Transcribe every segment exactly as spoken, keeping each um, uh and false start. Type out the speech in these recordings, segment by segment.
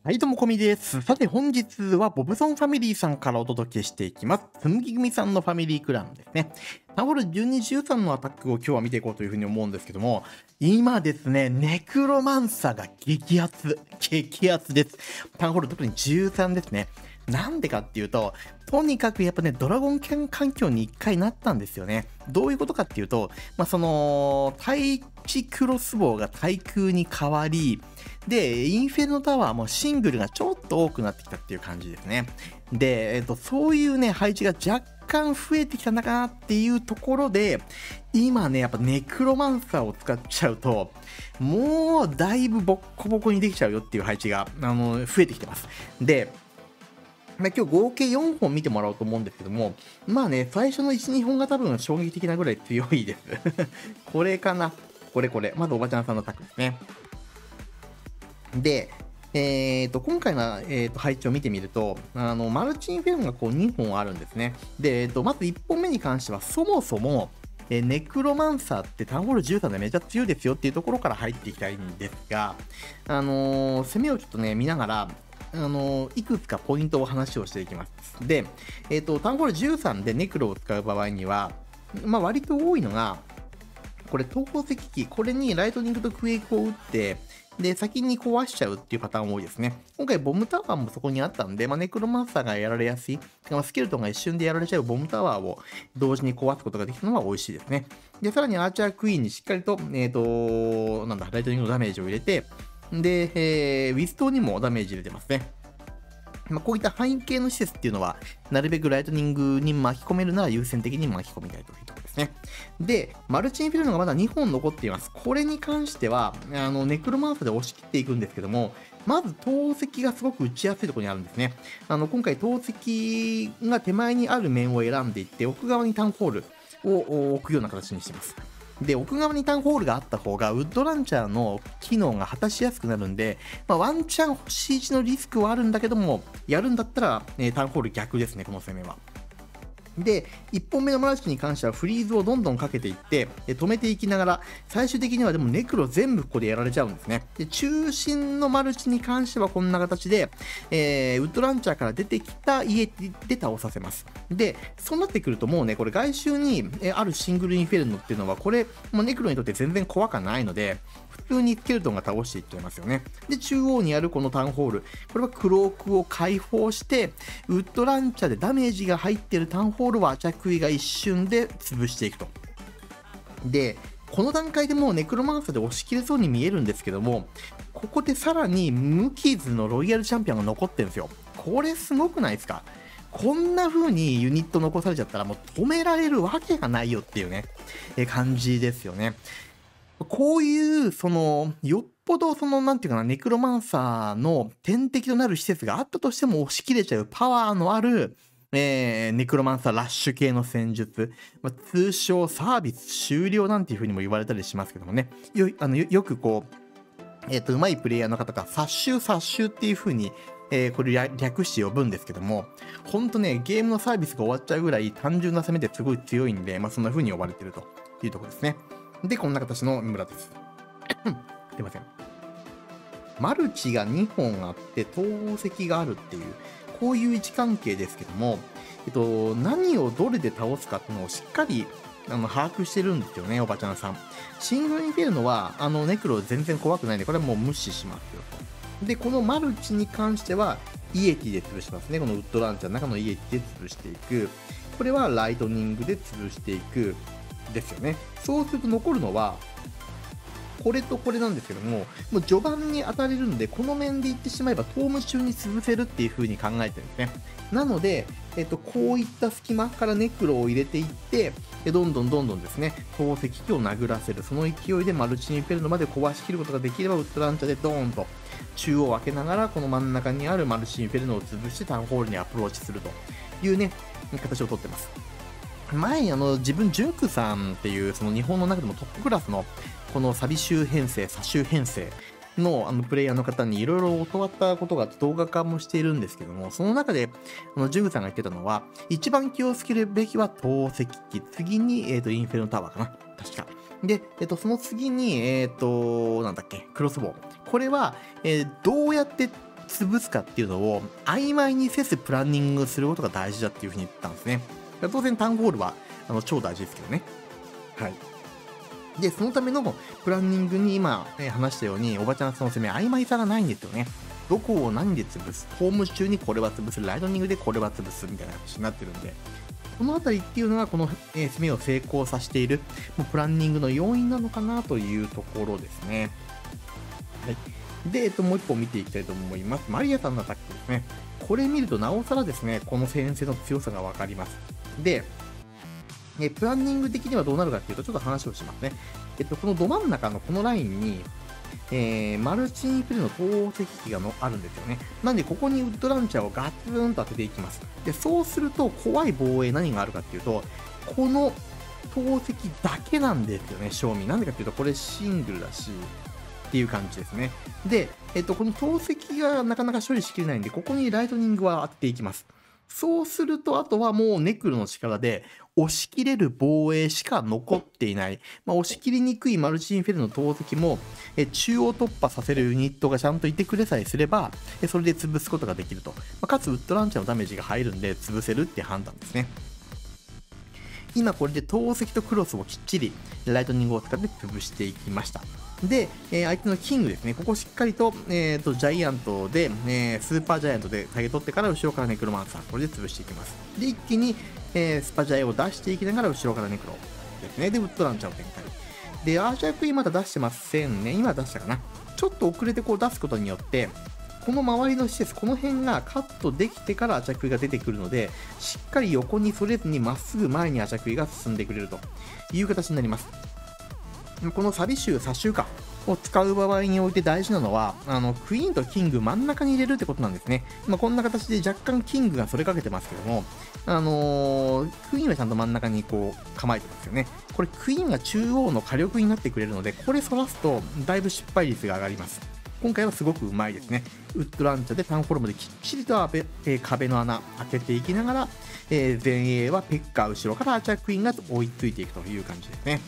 はい、どうもこみです。さて本日はボブソンファミリーさんからお届けしていきます。つむぎ組さんのファミリークランですね。タウォルじゅうに、じゅうさんのアタックを今日は見ていこうというふうに思うんですけども、今ですね、ネクロマンサが激アツ、激アツです。タウォル特にじゅうさんですね。なんでかっていうと、とにかくやっぱね、ドラゴン環境に一回なったんですよね。どういうことかっていうと、まあ、その、対地クロスボウが対空に変わり、で、インフェルノタワーもシングルがちょっと多くなってきたっていう感じですね。で、えっと、そういうね、配置が若干増えてきたんだかなっていうところで、今ね、やっぱネクロマンサーを使っちゃうと、もうだいぶボッコボコにできちゃうよっていう配置が、あの、増えてきてます。で、まあ、今日合計よんほん見てもらおうと思うんですけども、まあね、最初のいち、にほんが多分衝撃的なぐらい強いです。これかな。これこれ。まずおばちゃんさんのタックですね。で、えー、と今回の、えー、と配置を見てみると、あのマルチインフェルノがこうにほんあるんですね。で、えー、とまずいっぽんめに関しては、そもそも、えーネクロマンサーってタウンホールじゅうさんでめちゃ強いですよっていうところから入っていきたいんですが、あのー攻めをちょっとね、見ながら、あのーいくつかポイントを話をしていきます。で、えー、とタウンホールじゅうさんでネクロを使う場合には、まあ、割と多いのが、これ、東方石器、これにライトニングとクエイクを打って、で、先に壊しちゃうっていうパターン多いですね。今回、ボムタワーもそこにあったんで、まあ、ネクロマンサーがやられやすい、まあスケルトンが一瞬でやられちゃうボムタワーを同時に壊すことができたのは美味しいですね。で、さらにアーチャークイーンにしっかりと、えっ、と、なんだ、ライトニングのダメージを入れて、で、えー、ウィストにもダメージ入れてますね。まあ、こういった範囲系の施設っていうのは、なるべくライトニングに巻き込めるなら優先的に巻き込みたいというところですね。で、マルチインフィルノがまだにほん残っています。これに関しては、あのネクロマンサで押し切っていくんですけども、まず投石がすごく打ちやすいところにあるんですね。あの今回、投石が手前にある面を選んでいって、奥側にタウンホールを置くような形にしています。で、奥側にタウンホールがあった方が、ウッドランチャーの機能が果たしやすくなるんで、まあ、ワンチャン星いちのリスクはあるんだけども、やるんだったら、えータウンホール逆ですね、この攻めは。で、いっぽんめのマルチに関してはフリーズをどんどんかけていって、え止めていきながら、最終的にはでもネクロ全部ここでやられちゃうんですね。で、中心のマルチに関してはこんな形で、えーウッドランチャーから出てきた家で倒させます。で、そうなってくるともうね、これ外周にえあるシングルインフェルノっていうのは、これ、もうネクロにとって全然怖くないので、普通にスケルトンが倒していっちゃいますよね。で、中央にあるこのタウンホール。これはクロークを解放して、ウッドランチャーでダメージが入っているタウンホールはアチャクイが一瞬で潰していくと。で、この段階でもうネクロマンサーで押し切れそうに見えるんですけども、ここでさらに無傷のロイヤルチャンピオンが残ってるんですよ。これすごくないですか？こんな風にユニット残されちゃったらもう止められるわけがないよっていうね、え感じですよね。こういう、その、よっぽど、その、なんていうかな、ネクロマンサーの天敵となる施設があったとしても押し切れちゃうパワーのある、えー、ネクロマンサーラッシュ系の戦術、まあ、通称サービス終了なんていう風にも言われたりしますけどもね、よあのよよくこう、えっ、と、上手いプレイヤーの方が殺臭殺臭っていう風に、えーこれ略略して呼ぶんですけども、ほんとね、ゲームのサービスが終わっちゃうぐらい単純な攻めですごい強いんで、まあ、そんな風に呼ばれてるというところですね。で、こんな形の村です。すいません。マルチがにほんあって、投石があるっていう、こういう位置関係ですけども、えっと、何をどれで倒すかっていうのをしっかりあの把握してるんですよね、おばちゃんさん。シングルインフェルノは、あの、ネクロ全然怖くないんで、これはもう無視しますよと。で、このマルチに関しては、イエティで潰しますね。このウッドランチャーの中のイエティで潰していく。これはライトニングで潰していく。ですよね。そうすると残るのは、これとこれなんですけども、もう序盤に当たれるんで、この面で言ってしまえば、トーム中に潰せるっていう風に考えてるんですね。なので、えっと、こういった隙間からネクロを入れていって、でどんどんどんどんですね、投石機を殴らせる、その勢いでマルチインフェルノまで壊しきることができれば、ウッドランチャーでドーンと中央を開けながら、この真ん中にあるマルチインフェルノを潰してタウンホールにアプローチするというね、形をとってます。前にあの自分、ジュンクさんっていうその日本の中でもトップクラスのこのサビ集編成、左集編成のあのプレイヤーの方にいろいろ教わったことがあって動画化もしているんですけども、その中であのジュンクさんが言ってたのは、一番気をつけるべきは投石機、次に、えー、とインフェルノタワーかな、確か。で、えっと、その次に、えっと、なんだっけ、クロスボウ。これは、えーどうやって潰すかっていうのを曖昧にせずプランニングすることが大事だっていうふうに言ったんですね。当然タウンホールはあの超大事ですけどね。はい。で、そのためのプランニングに今、ね、話したように、おばちゃんさんの攻め、曖昧さがないんですよね。どこを何で潰す、ホーム中にこれは潰す、ライトニングでこれは潰すみたいな話になってるんで、このあたりっていうのが、この、えー、攻めを成功させている、もうプランニングの要因なのかなというところですね。はい。で、えっと、もう一本見ていきたいと思います。マリアさんのアタックですね。これ見ると、なおさらですね、この先生の強さがわかります。で、えプランニング的にはどうなるかっていうと、ちょっと話をしますね。えっと、このど真ん中のこのラインに、えー、マルチインフェルの投石機がのあるんですよね。なんで、ここにウッドランチャーをガツンと当てていきます。で、そうすると、怖い防衛何があるかっていうと、この投石だけなんですよね、正味。なんでかっていうと、これシングルだし、っていう感じですね。で、えっと、この投石がなかなか処理しきれないんで、ここにライトニングは当てていきます。そうすると、あとはもうネクロの力で押し切れる防衛しか残っていない。まあ、押し切りにくいマルチインフェルの投石も、え中央突破させるユニットがちゃんといてくれさえすれば、えそれで潰すことができると。まあ、かつ、ウッドランチャーのダメージが入るんで、潰せるって判断ですね。今これで投石とクロスをきっちりライトニングを使って潰していきました。で、えー、相手のキングですね。ここしっかりと、えーと、ジャイアントで、えー、スーパージャイアントでタゲ取ってから後ろからネクロマンサー。これで潰していきます。で、一気に、えー、スパジャイを出していきながら後ろからネクロですね。で、ウッドランチャーを展開。で、アーチャークイーンまだ出してませんね。今出したかな。ちょっと遅れてこう出すことによって、この周りの施設、この辺がカットできてからアチャクイが出てくるので、しっかり横にそれずにまっすぐ前にアチャクイが進んでくれるという形になります。このサビ州、サシューかを使う場合において大事なのは、あのクイーンとキング真ん中に入れるってことなんですね。まあ、こんな形で若干キングがそれかけてますけども、あのー、クイーンはちゃんと真ん中にこう構えてますよね。これクイーンが中央の火力になってくれるので、これ反らすとだいぶ失敗率が上がります。今回はすごくうまいですね。ウッドランチャーでタウンフォルムできっちりと壁、えー、壁の穴開けていきながら、えー、前衛はペッカー後ろからアーチャークイーンが追いついていくという感じですね。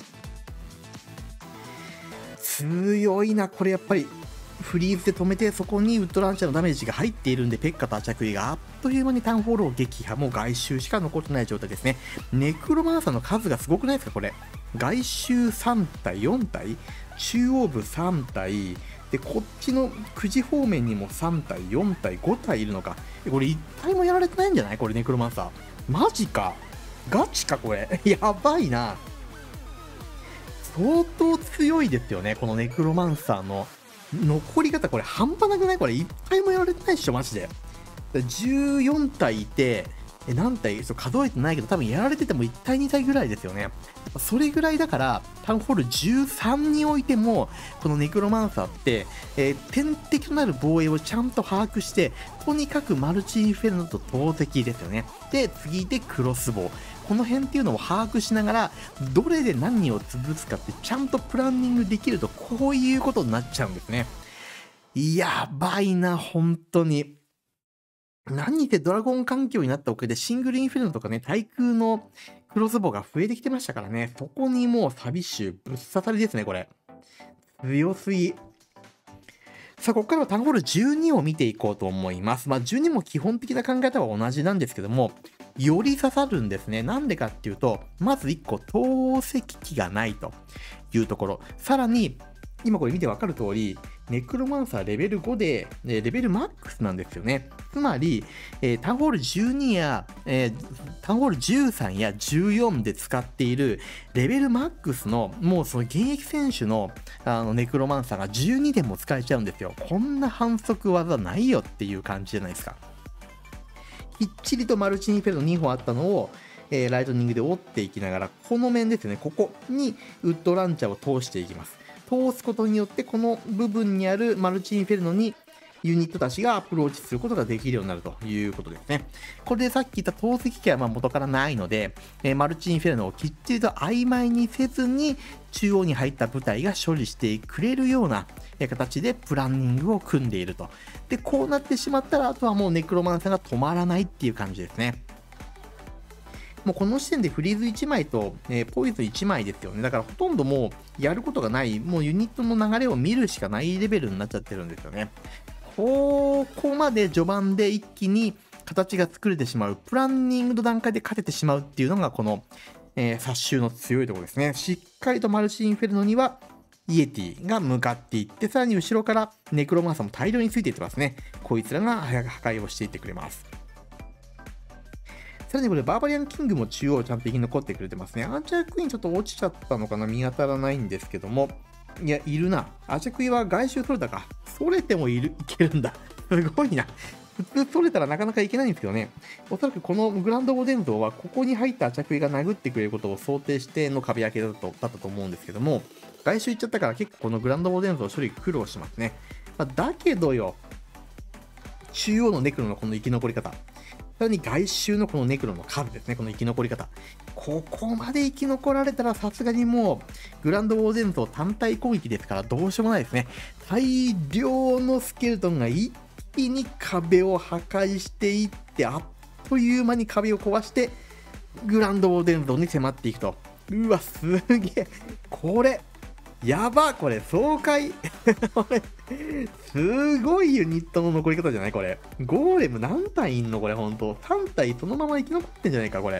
強いな、これやっぱりフリーズで止めて、そこにウッドランチャーのダメージが入っているんで、ペッカとアチャクイがあっという間にタウンホールを撃破、もう外周しか残ってない状態ですね。ネクロマンサーの数がすごくないですか、これ。外周さん体、よん体、中央部さん体、で、こっちのくじ方面にもさん体、よん体、ご体いるのか。これいち体もやられてないんじゃないこれ、ネクロマンサー。マジか。ガチか、これ。やばいな。相当強いですよね、このネクロマンサーの残り方、これ半端なくないこれ一回もやられてないっしょ、マジで。じゅうよん体いて、え何体数えてないけど、多分やられててもいち体に体ぐらいですよね。それぐらいだから、タウンホールじゅうさんにおいても、このネクロマンサーって、えー、天敵となる防衛をちゃんと把握して、とにかくマルチインフェルノと投石ですよね。で、次でクロスボウ。この辺っていうのを把握しながら、どれで何を潰すかってちゃんとプランニングできると、こういうことになっちゃうんですね。やばいな、本当に。何にてドラゴン環境になったおかげでシングルインフェルノとかね、対空のクロスボウが増えてきてましたからね、そこにもうサビ臭ぶっ刺さりですね、これ。強すぎ。さあ、ここからはタウンホールじゅうにを見ていこうと思います。まあ、じゅうにも基本的な考え方は同じなんですけども、より刺さるんですね。なんでかっていうと、まずいっこ、投石機がないというところ。さらに、今これ見てわかる通り、ネクロマンサーレベルごで、レベルマックスなんですよね。つまり、えー、タウンホールじゅうにや、えー、タウンホールじゅうさんやじゅうよんで使っているレベルマックスの、もうその現役選手の、あのネクロマンサーがじゅうにでも使えちゃうんですよ。こんな反則技ないよっていう感じじゃないですか。きっちりとマルチインフェルノにほんあったのを、えー、ライトニングで折っていきながら、この面ですね、ここにウッドランチャーを通していきます。通すことによって、この部分にあるマルチインフェルノにユニットたちがアプローチすることができるようになるということですね。これでさっき言った投石機はまあ元からないので、えー、マルチインフェルノをきっちりと曖昧にせずに中央に入った部隊が処理してくれるような形でプランニングを組んでいると。で、こうなってしまったら、あとはもうネクロマンサーが止まらないっていう感じですね。もうこの時点でフリーズいちまいと、えー、ポイズンいちまいですよね。だからほとんどもうやることがない、もうユニットの流れを見るしかないレベルになっちゃってるんですよね。 ここまで序盤で一気に形が作れてしまう、プランニングの段階で勝ててしまうっていうのがこの、えー、殺臭の強いところですね。しっかりとマルチインフェルノにはイエティが向かっていって、さらに後ろからネクロマンサーも大量についていってますね。こいつらが破壊をしていってくれます。さらにこれバーバリアンキングも中央ちゃんと生き残ってくれてますね。アーチャークイーンちょっと落ちちゃったのかな、見当たらないんですけども。いや、いるな。アーチャークイーンは外周取れたか。それてもいる、いけるんだ。すごいな。普通取れたらなかなかいけないんですけどね。おそらくこのグランドオーデン像はここに入ったアーチャークイーンが殴ってくれることを想定しての壁開けだとだったと思うんですけども、外周行っちゃったから結構このグランドオーデン像処理苦労しますね。まあ、だけどよ、中央のネクロのこの生き残り方。さらに外周のこのネクロの数ですね、この生き残り方。ここまで生き残られたらさすがにもう、グランドウォーデン像単体攻撃ですからどうしようもないですね。大量のスケルトンが一気に壁を破壊していって、あっという間に壁を壊して、グランドウォーデン像に迫っていくと。うわ、すげえ。これ、やばこれ、爽快これ、すごいユニットの残り方じゃないこれ。ゴーレム何体いんのこれ、ほんと。さん体そのまま生き残ってんじゃないかこれ。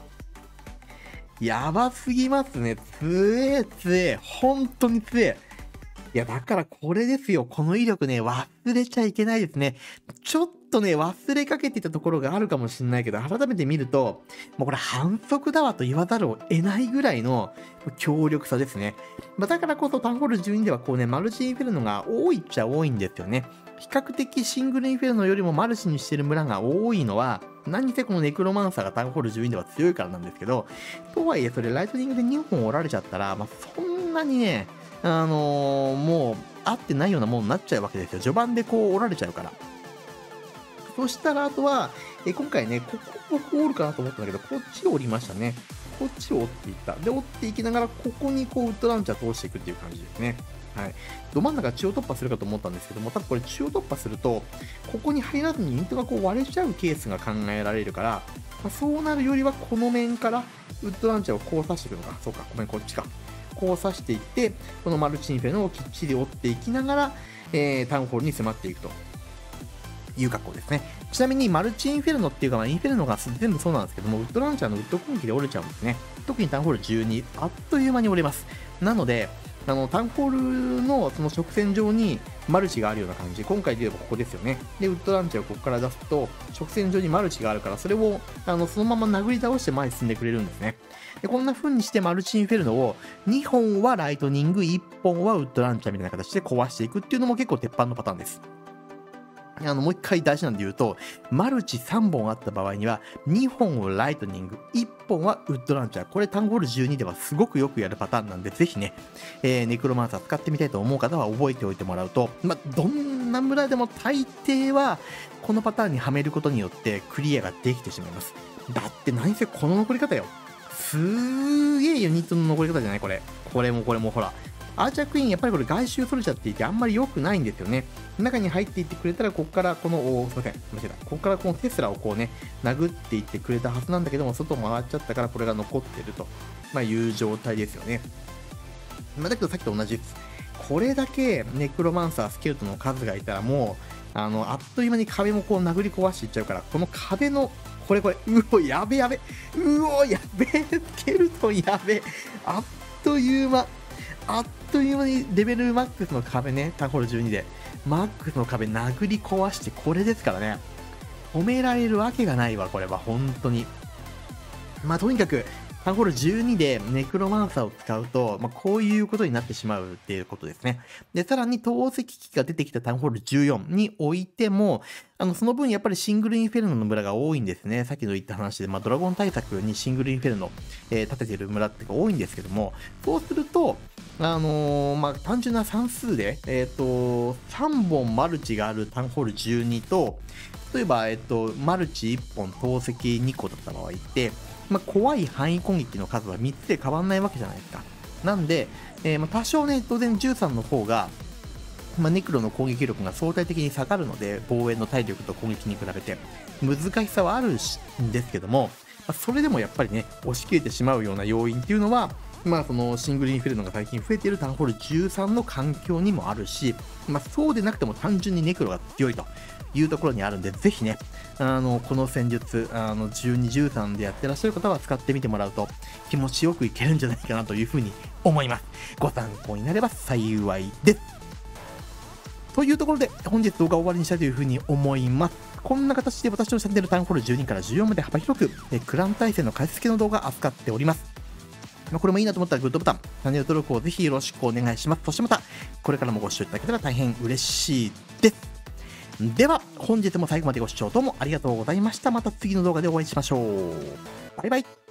やばすぎますね。つえつえ。本当につえ。いや、だからこれですよ。この威力ね、忘れちゃいけないですね。ちょっとね、忘れかけていたところがあるかもしれないけど、改めて見ると、もうこれ反則だわと言わざるを得ないぐらいの強力さですね。まあ、だからこそタウンホールじゅうにではこうね、マルチインフェルノが多いっちゃ多いんですよね。比較的シングルインフェルノよりもマルチにしてる村が多いのは、何せこのネクロマンサーがタウンホールじゅうにでは強いからなんですけど、とはいえそれライトニングでにほん折られちゃったら、まあ、そんなにね、あのー、もう合ってないようなものになっちゃうわけですよ。序盤でこう折られちゃうから。そしたらあとは、え今回ね、ここ僕折るかなと思ったんだけど、こっちを折りましたね。こっちを折っていった。で、折っていきながら、ここにこうウッドランチャー通していくっていう感じですね。はい。ど真ん中中央突破するかと思ったんですけども、多分これ中央突破すると、ここに入らずにユニットがこう割れちゃうケースが考えられるから、まあ、そうなるよりはこの面からウッドランチャーをこう刺していくのか。そうか、ごめん、こっちか。こう刺していって、このマルチインフェルノをきっちり折っていきながら、えー、タウンホールに迫っていくという格好ですね。ちなみにマルチインフェルノっていうか、まあ、インフェルノが全部そうなんですけども、ウッドランチャーのウッド攻撃で折れちゃうんですね。特にタウンホールじゅうに、あっという間に折れます。なので、あのタウンホールのその直線上にマルチがあるような感じ。今回で言えばここですよね。で、ウッドランチャーをここから出すと、直線上にマルチがあるから、それをあのそのまま殴り倒して前に進んでくれるんですね。で、こんな風にしてマルチインフェルノをにほんはライトニング、いっぽんはウッドランチャーみたいな形で壊していくっていうのも結構鉄板のパターンです。あのもう一回大事なんで言うと、マルチさんぼんあった場合には、にほんをライトニング、いっぽんはウッドランチャー。これタウンホールじゅうにではすごくよくやるパターンなんで、ぜひね、えー、ネクロマンサー使ってみたいと思う方は覚えておいてもらうと、まあ、どんな村でも大抵は、このパターンにはめることによってクリアができてしまいます。だって何せこの残り方よ。すーげーユニットの残り方じゃないこれ。これもこれもほら。アーチャークイーン、やっぱりこれ外周取れちゃっていて、あんまり良くないんですよね。中に入っていってくれたら、ここからこの、おすいません、間違えた。ここからこのテスラをこうね、殴っていってくれたはずなんだけども、外回っちゃったからこれが残ってると、まあ、いう状態ですよね。まあ、だけどさっきと同じです。これだけネクロマンサー、スケルトンの数がいたら、もう、あの、あっという間に壁もこう殴り壊していっちゃうから、この壁の、これこれ、うお、やべやべ、うお、やべえ、スケルトンやべえ、あっという間、あっという間にレベルマックスの壁ね、タウンホールじゅうにで、マックスの壁殴り壊して、これですからね。褒められるわけがないわ、これは、本当に。まあ、とにかく、タウンホールじゅうにでネクロマンサーを使うと、まあ、こういうことになってしまうっていうことですね。で、さらに透析機器が出てきたタウンホールじゅうよんにおいても、あの、その分やっぱりシングルインフェルノの村が多いんですね。さっきの言った話で、まあ、ドラゴン対策にシングルインフェルノ、えー、立ててる村って多いんですけども、そうすると、あのー、まあ、単純な算数で、えっと、さんぼんマルチがあるタウンホールじゅうにと、例えば、えっと、マルチいっぽん、透析にこだった場合って、まあ、怖い範囲攻撃の数はみっつで変わんないわけじゃないですか。なんで、えー、まあ多少ね、当然じゅうさんの方が、まあ、ネクロの攻撃力が相対的に下がるので、防衛の体力と攻撃に比べて、難しさはあるんですけども、まあ、それでもやっぱりね、押し切れてしまうような要因っていうのは、 まあそのシングルインフェルノが最近増えているタウンホールじゅうさんの環境にもあるし、まあそうでなくても単純にネクロが強いというところにあるんで、ぜひね、あの、この戦術、あの、じゅうに、じゅうさんでやってらっしゃる方は使ってみてもらうと気持ちよくいけるんじゃないかなというふうに思います。ご参考になれば幸いです。というところで、本日動画を終わりにしたいというふうに思います。こんな形で私のチャンネルタウンホールじゅうにからじゅうよんまで幅広く、えクラン対戦の解説系の動画を扱っております。まあ、これもいいなと思ったらグッドボタン、チャンネル登録をぜひよろしくお願いします。そしてまた、これからもご視聴いただけたら大変嬉しいです。では、本日も最後までご視聴どうもありがとうございました。また次の動画でお会いしましょう。バイバイ。